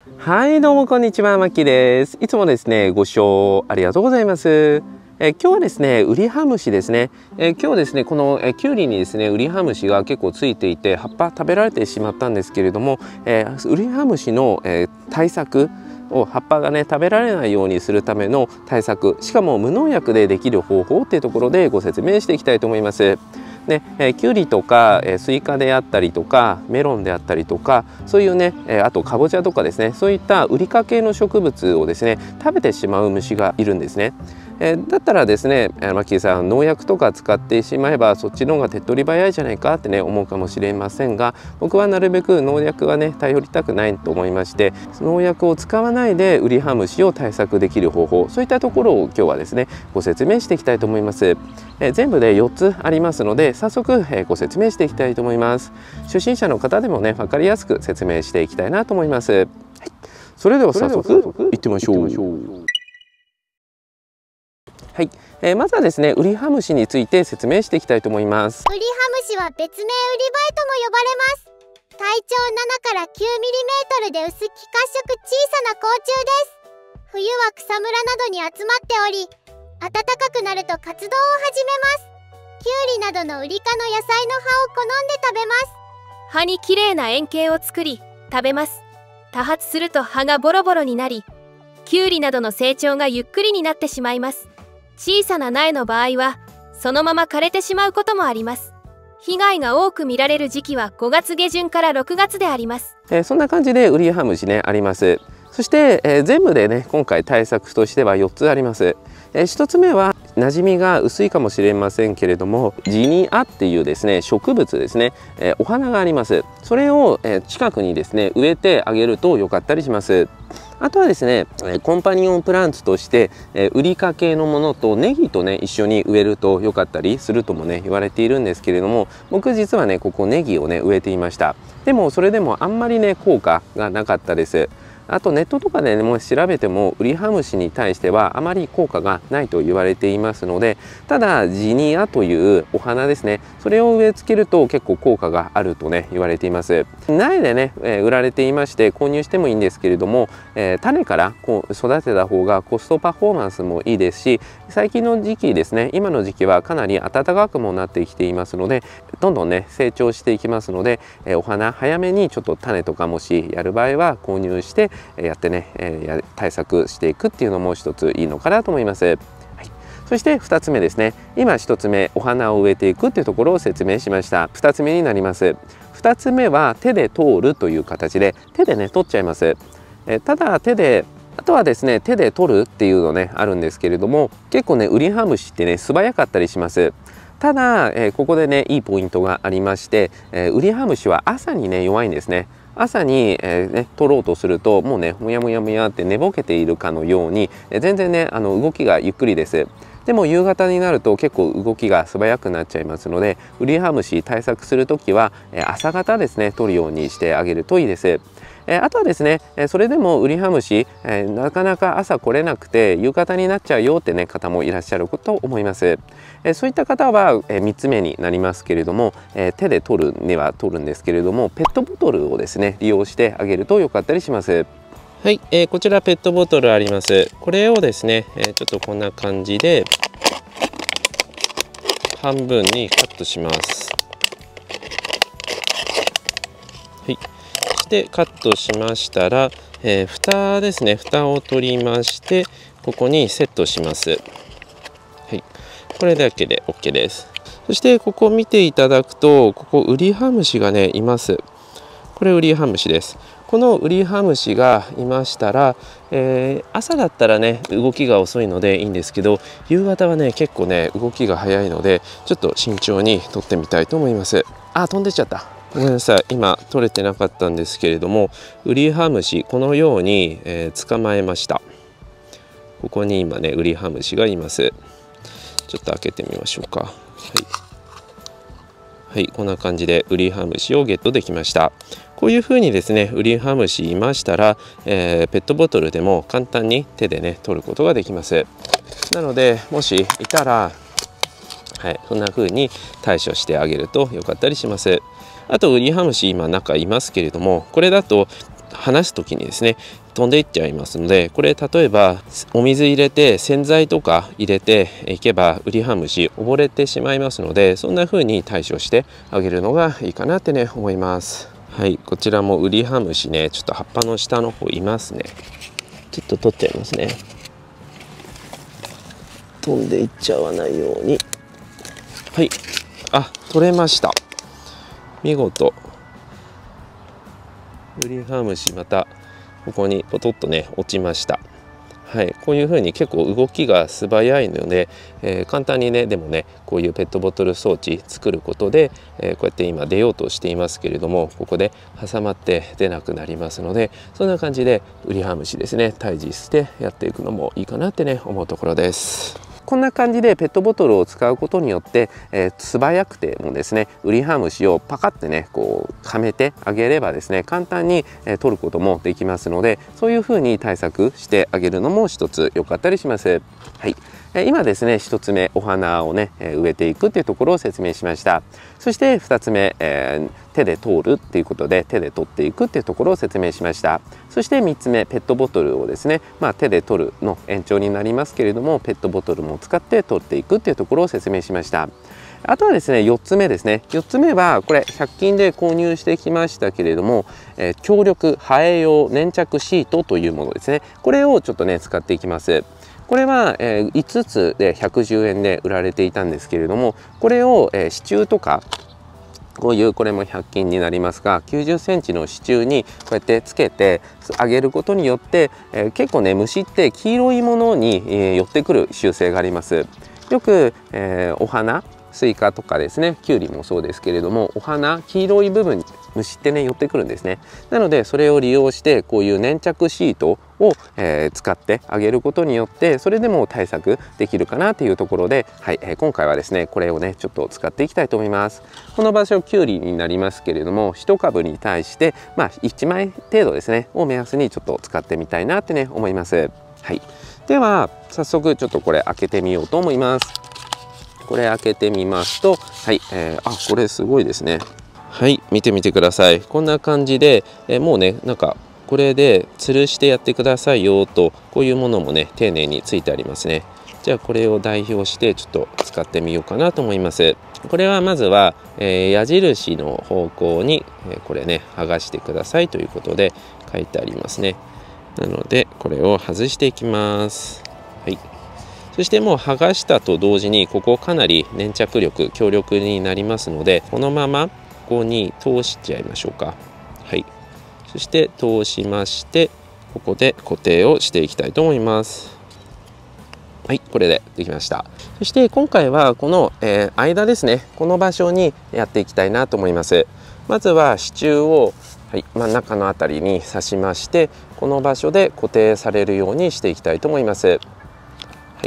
はい、どうもこんにちは、まきです。いつもですね、ご視聴ありがとうございます。今日はですね、ウリハムシですね。今日はですね、このキュウリにですね、ウリハムシが結構ついていて、葉っぱ食べられてしまったんですけれども、ウリハムシの対策を葉っぱがね食べられないようにするための対策、しかも無農薬でできる方法っていうところでご説明していきたいと思います。ね、キュウリとかスイカであったりとかメロンであったりとか、そういうねあとかぼちゃとかですね、そういったウリ科系の植物をですね食べてしまう虫がいるんですね。だったらですね、マッキーさん、農薬とか使ってしまえばそっちの方が手っ取り早いじゃないかってね思うかもしれませんが、僕はなるべく農薬はね頼りたくないと思いまして、農薬を使わないでウリハムシを対策できる方法、そういったところを今日はですねご説明していきたいと思います。全部で4つありますので、早速ご説明していきたいと思います。初心者の方でもね分かりやすく説明していきたいなと思います。はい、それでは早速いってみましょう。はい、まずはですねウリハムシについて説明していきたいと思います。 ウリハムシは別名ウリバイとも呼ばれます。体長7から9ミリメートルで薄気褐色小さな甲虫です。冬は草むらなどに集まっており、暖かくなると活動を始めます。キュウリなどのウリ科の野菜の葉を好んで食べます。 葉にきれいな円形を作り食べます。多発すると葉がボロボロになり、キュウリなどの成長がゆっくりになってしまいます。小さな苗の場合はそのまま枯れてしまうこともあります。被害が多く見られる時期は5月下旬から6月であります。 そんな感じでウリハムシねあります。そして、全部でね今回対策としては4つあります。1つ目は馴染みが薄いかもしれませんけれども、ジニアっていうですね植物ですね、お花があります。それを、近くにですね植えてあげると良かったりします。あとはですねコンパニオンプランツとしてウリ科系のものとネギとね一緒に植えると良かったりするともね言われているんですけれども、僕実はねここネギをね植えていました。でもそれでもあんまりね効果がなかったです。あとネットとかで、ね、もし調べてもウリハムシに対してはあまり効果がないと言われていますので、ただジニアというお花ですね、それを植え付けると結構効果があるとね言われています。苗でね売られていまして購入してもいいんですけれども、種からこう育てた方がコストパフォーマンスもいいですし、最近の時期ですね、今の時期はかなり暖かくもなってきていますので、どんどんね成長していきますので、お花早めにちょっと種とかもしやる場合は購入してやってね、対策していくっていうのも一ついいのかなと思います。はい、そして2つ目ですね、今1つ目お花を植えていくっていうところを説明しました。2つ目になります。2つ目は手で通るという形で手でね取っちゃいます。ただあとはですね手で取るっていうのねあるんですけれども、結構ねウリハムシってね素早かったりします。ただ、ここでねいいポイントがありまして、ウリハムシは朝にね弱いんですね。朝に、取ろうとするともうねむやむやむやって寝ぼけているかのように、全然ね動きがゆっくりです。でも夕方になると結構動きが素早くなっちゃいますので、ウリハムシ対策する時は朝方ですね取るようにしてあげるといいです。あとはですねそれでもウリハムシなかなか朝来れなくて夕方になっちゃうよってね方もいらっしゃると思います。そういった方は3つ目になりますけれども、手で取るには取るんですけれども、ペットボトルをですね利用してあげると良かったりします。はい、こちらペットボトルあります。これをですねちょっとこんな感じで半分にカットします。はい、そしてカットしましたら、蓋ですね、蓋を取りましてここにセットします。はい、これだけで OK です。そしてここを見ていただくと、ここウリハムシがねいます。これウリハムシです。このウリハムシがいましたら、朝だったらね動きが遅いのでいいんですけど、夕方はね結構ね動きが早いのでちょっと慎重に取ってみたいと思います。あ、飛んでっちゃった。ごめんなさい、今取れてなかったんですけれども、ウリハムシこのように、捕まえました。ここに今ねウリハムシがいます。ちょっと開けてみましょうか。はい、はい、こんな感じでウリハムシをゲットできました。こういうふうにですねウリハムシいましたら、ペットボトルでも簡単に手でね取ることができます。なのでもしいたら、はい、そんな風に対処してあげると良かったりします。あとウリハムシ今中いますけれども、これだと離す時にですね飛んでいっちゃいますので、これ例えばお水入れて洗剤とか入れていけばウリハムシ溺れてしまいますので、そんな風に対処してあげるのがいいかなってね思います。はい、こちらもウリハムシね、ちょっと葉っぱの下の方いますね。ちょっと取っちゃいますね。飛んでいっちゃわないように。はい、あ、取れました。見事ウリハムシまたここにポトッとね落ちました。はい、こういう風に結構動きが素早いので、簡単にねでもねこういうペットボトル装置作ることで、こうやって今出ようとしていますけれども、ここで挟まって出なくなりますので、そんな感じでウリハムシですね退治してやっていくのもいいかなってね思うところです。こんな感じでペットボトルを使うことによって、素早くてもですねウリハムシをパカッてねこうはめてあげればですね簡単に、取ることもできますので、そういうふうに対策してあげるのも一つ良かったりします。はい、今ですね1つ目お花をね植えていくっていうところを説明しました。そして2つ目、手で通るっていうことで手で取っていくっていうところを説明しました。そして3つ目ペットボトルをですね、手で取るの延長になりますけれども、ペットボトルも使って取っていくっていうところを説明しました。あとはですね4つ目ですね。4つ目はこれ100均で購入してきましたけれども、強力生え用粘着シートというものですね。これをちょっとね使っていきます。これは5つで110円で売られていたんですけれども、これを支柱とかこういうこれも100均になりますが90センチの支柱にこうやってつけてあげることによって、結構ね虫って黄色いものに、寄ってくる習性があります。よく、お花スイカとかですねキュウリもそうですけれども、お花黄色い部分に虫ってね寄ってくるんですね。なのでそれを利用してこういう粘着シートを、使ってあげることによってそれでも対策できるかなというところで、はい、今回はですねこれをねちょっと使っていきたいと思います。この場所キュウリになりますけれども、1株に対して1枚程度ですねを目安にちょっと使ってみたいなってね思います。はい、では早速ちょっとこれ開けてみようと思います。これ開けてみますと、はい、これすごいですね。はい、見てみてください。こんな感じで、もうねなんかこれで吊るしてやってくださいよと、こういうものもね丁寧についてありますね。じゃあこれを代表してちょっと使ってみようかなと思います。これはまずは、矢印の方向に、これね剥がしてくださいということで書いてありますね。なのでこれを外していきます。はい、そしてもう剥がしたと同時にここかなり粘着力強力になりますので、このままここに通しちゃいましょうか。はい、そして通しましてここで固定をしていきたいと思います。はい、これでできました。そして今回はこの、間ですね、この場所にやっていきたいなと思います。まずは支柱を、はい、真ん中のあたりに刺しまして、この場所で固定されるようにしていきたいと思います。はい、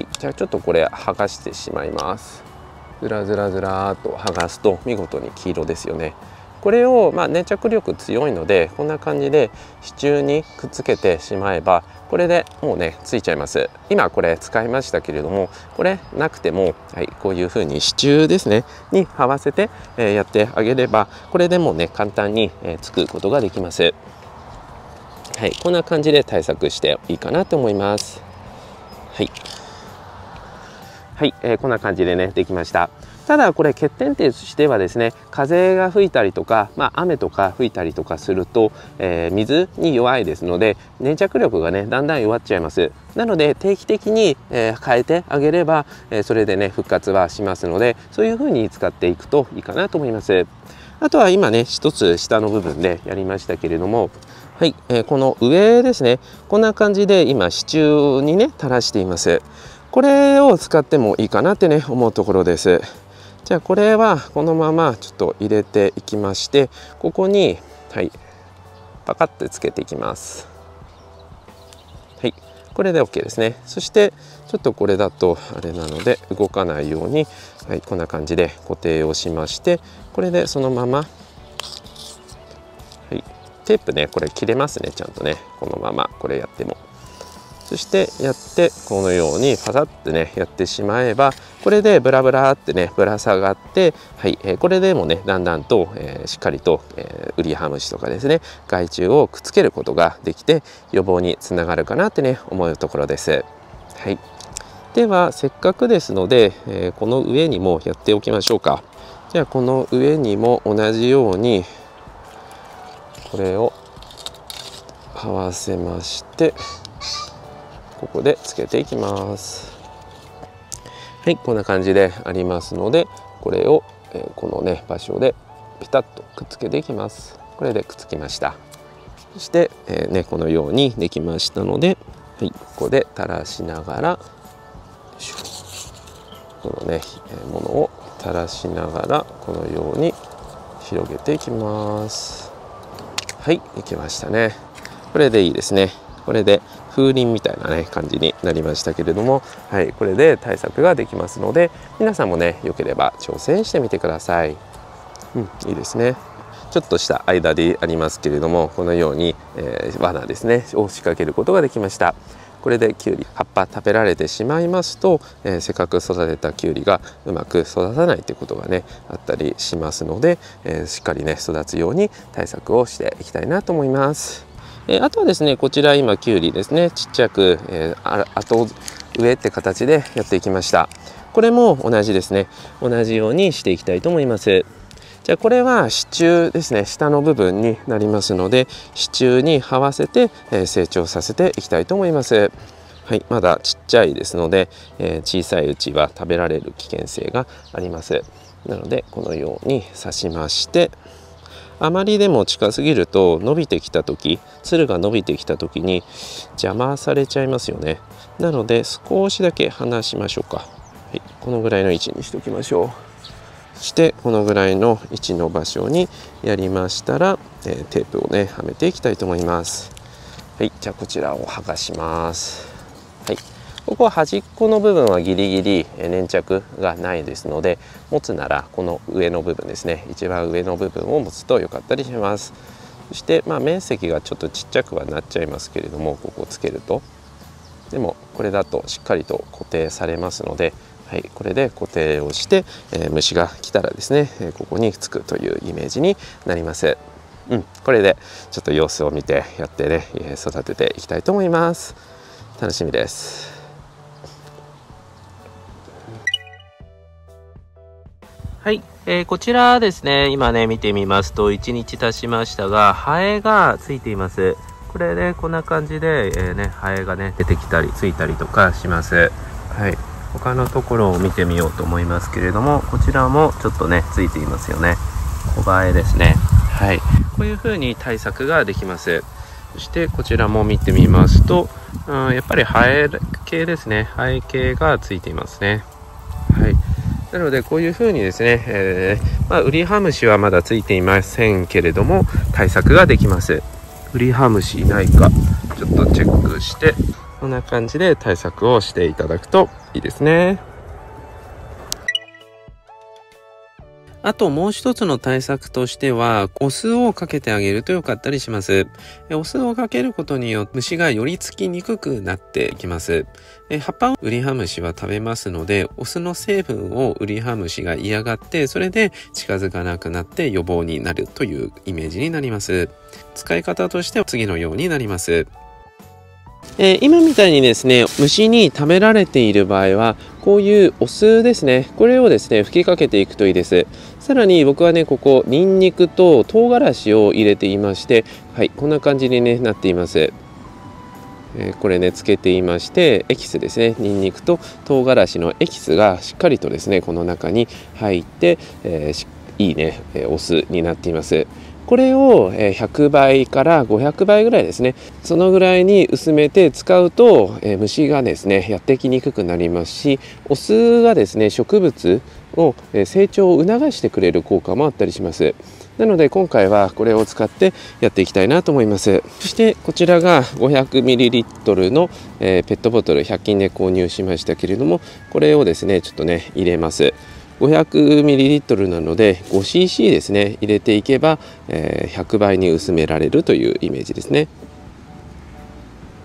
じゃあちょっとこれ剥がしてしまいます。ずらずらずらーっと剥がすと見事に黄色ですよね。これを粘着力強いのでこんな感じで支柱にくっつけてしまえばこれでもうねついちゃいます。今これ使いましたけれども、これなくても、はい、こういう風に支柱ですねに合わせて、やってあげればこれでもうね簡単に、つくことができます。はい、こんな感じで対策していいかなと思います。はい、はい、こんな感じでねできました。ただこれ欠点としてはですね、風が吹いたりとか、雨とか吹いたりとかすると、水に弱いですので粘着力がねだんだん弱っちゃいます。なので定期的に、変えてあげれば、それでね復活はしますので、そういう風に使っていくといいかなと思います。あとは今ね一つ下の部分でやりましたけれども、はい、この上ですね、こんな感じで今支柱にね垂らしています。これを使ってもいいかなってね思うところです。じゃあこれはこのままちょっと入れていきまして、ここに、はい、パカッとつけていきます。はい、これで OK ですね。そしてちょっとこれだとあれなので動かないように、はい、こんな感じで固定をしまして、これでそのまま、はい、テープねこれ切れますね、ちゃんとねこのままこれやっても。 そしてやってこのようにパサッてねやってしまえば、これでブラブラってねぶら下がって、はい、これでもねだんだんと、しっかりと、ウリハムシとかですね害虫をくっつけることができて予防につながるかなってね思うところです。はい、ではせっかくですので、この上にもやっておきましょうか。じゃあこの上にも同じようにこれを合わせまして、ここでつけていきます。はい、こんな感じでありますので、これを、このね場所でピタッとくっつけていきます。これでくっつきました。そして、このようにできましたので、はい、ここで垂らしながらこのね、ものを垂らしながらこのように広げていきます。はい、できましたね。これでいいですね。これで風鈴みたいなね感じになりましたけれども、はい、これで対策ができますので、皆さんもねよければ挑戦してみてください。いいですね。ちょっとした間でありますけれども、このように、罠ですねを仕掛けることができました。これできゅうり葉っぱ食べられてしまいますと、せっかく育てたきゅうりがうまく育たないということがねあったりしますので、しっかりね育つように対策をしていきたいなと思います。あとはですね、こちら今きゅうりですねちっちゃく、後植えって形でやっていきました。これも同じですね、同じようにしていきたいと思います。じゃあこれは支柱ですね、下の部分になりますので、支柱に這わせて成長させていきたいと思います。はい、まだちっちゃいですので、小さいうちは食べられる危険性があります。なのでこのように刺しまして、あまりでも近すぎると伸びてきた時、つるが伸びてきた時に邪魔されちゃいますよね。なので少しだけ離しましょうか。はい、このぐらいの位置にしておきましょう。そしてこのぐらいの位置の場所にやりましたら、テープをねはめていきたいと思います。はい、じゃあこちらを剥がします。はい、ここは端っこの部分はギリギリ粘着がないですので、持つならこの上の部分ですね、一番上の部分を持つと良かったりします。そして面積がちょっとちっちゃくはなっちゃいますけれども、ここをつけるとでもこれだとしっかりと固定されますので、はい、これで固定をして、虫が来たらですね、ここにつくというイメージになります。これでちょっと様子を見てやってね、育てていきたいと思います。楽しみです。はい、こちらですね、今ね見てみますと1日経ちましたが、ハエがついています。これで、こんな感じで、ハエがね出てきたりついたりとかします。はい、他のところを見てみようと思いますけれども、こちらもちょっとねついていますよね。コバエですね。はい、こういう風に対策ができます。そしてこちらも見てみますと、やっぱりハエ系ですね、ハエ系がついていますね。はい、なのでこういう風にですね、ウリハムシはまだついていませんけれども対策ができます。ウリハムシいないかちょっとチェックして、こんな感じで対策をしていただくといいですね。あともう一つの対策としては、お酢をかけてあげると良かったりします。お酢をかけることによって虫が寄りつきにくくなっていきます。葉っぱをウリハムシは食べますので、お酢の成分をウリハムシが嫌がって、それで近づかなくなって予防になるというイメージになります。使い方としては次のようになります。今みたいにですね、虫に食べられている場合はこういうお酢ですね、これをですね吹きかけていくといいです。さらに僕はねここニンニクと唐辛子を入れていまして、はい、こんな感じに、ね、なっています。これねつけていまして、エキスですね、ニンニクと唐辛子のエキスがしっかりとですねこの中に入って、いいねお酢になっています。これを100倍から500倍ぐらいですね、そのぐらいに薄めて使うと虫がですねやってきにくくなりますし、お酢がですね植物を成長を促してくれる効果もあったりします。なので今回はこれを使ってやっていきたいなと思います。そしてこちらが 500ml のペットボトル100均で購入しましたけれども、これをですねちょっとね入れます。500ml なので 5cc ですね入れていけば100倍に薄められるというイメージですね。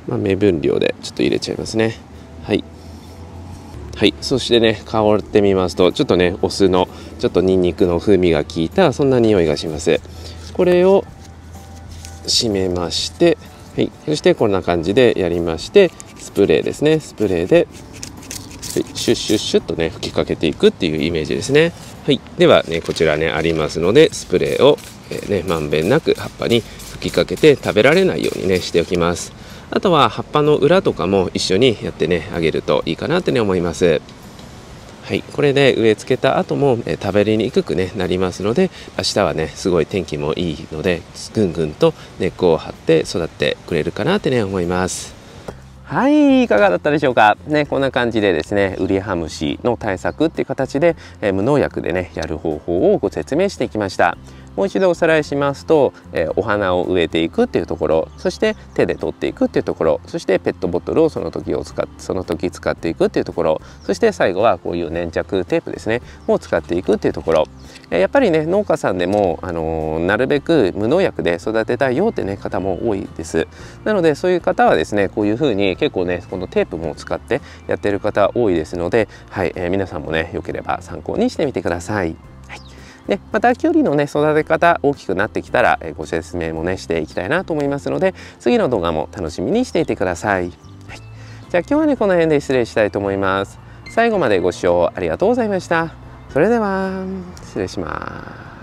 目分量でちょっと入れちゃいますね。はい、はい、そしてね香ってみますとちょっとねお酢のちょっとニンニクの風味が効いたそんな匂いがします。これを締めまして、はい、そしてこんな感じでやりましてスプレーですね、スプレーで、はい、シュッシュッシュッとね吹きかけていくっていうイメージですね。はい、ではねこちらねありますのでスプレーを、まんべんなく葉っぱに吹きかけて食べられないようにねしておきます。あとは葉っぱの裏とかも一緒にやってねあげるといいかなってね思います。はい、これで植え付けた後も食べにくく、ね、なりますので明日はねすごい天気もいいのでぐんぐんと根っこを張って育ってくれるかなってね思います。はい、いかがだったでしょうか。ね、こんな感じでですねウリハムシの対策っていう形で、無農薬でねやる方法をご説明していきました。もう一度おさらいしますと、お花を植えていくっていうところ、そして手で取っていくっていうところ、そしてペットボトルをその時使っていくっていうところ、そして最後はこういう粘着テープですねを使っていくっていうところ、やっぱりね農家さんでも、なるべく無農薬で育てたいよってね方も多いです。なのでそういう方はですねこういうふうに結構ねこのテープも使ってやってる方多いですので、はい、皆さんもねよければ参考にしてみてください。でまたきゅうりのね育て方大きくなってきたらご説明もねしていきたいなと思いますので次の動画も楽しみにしていてください。はい、じゃあ今日はねこの辺で失礼したいと思います。最後までご視聴ありがとうございました。それでは失礼します。